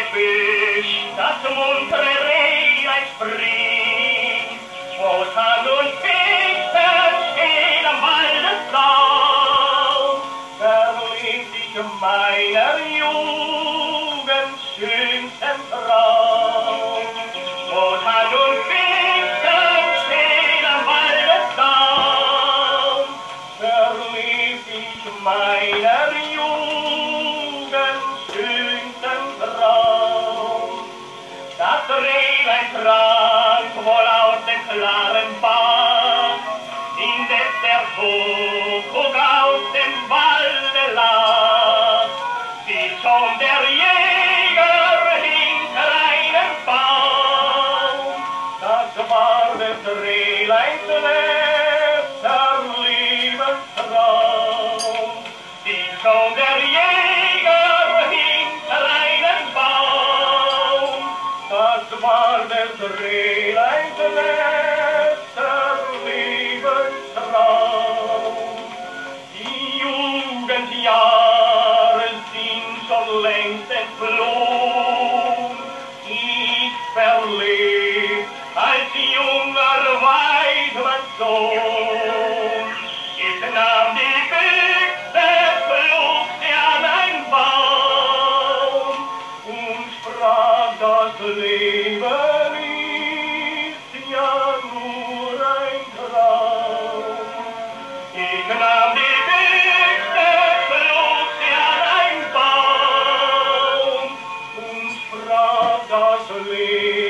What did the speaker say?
Gebüsch, das muntere Rehlein springt, wo Tang und Fichten steht am Waldessaum. Verliebt ich meiner Jugend schönsten Traum. Wo Tang und Fichten steht am Waldessaum. Verliebt ich meiner Jugend schönsten Traum. Das Rehlein trank wohl aus dem klaren Bach, indes der Kuckuck aus dem Walde lag. Wie schon der Jäger hinter einem Baum, das war des Rehleins letzter Lebenstraum. Wie schon der Jäger hinter einem Baum, das war des Rehleins letzter Lebenstraum. Die Jugendjahre sind schon längst entflohen. Ich verlebt als junger Weidmannssohn. Ich nahm die Büchse, flog sie an ein Baum und sprach, das Leben ist ja nur ein Traum. Ich nahm die Büchse, flog sie an ein Baum und sprach, das Leben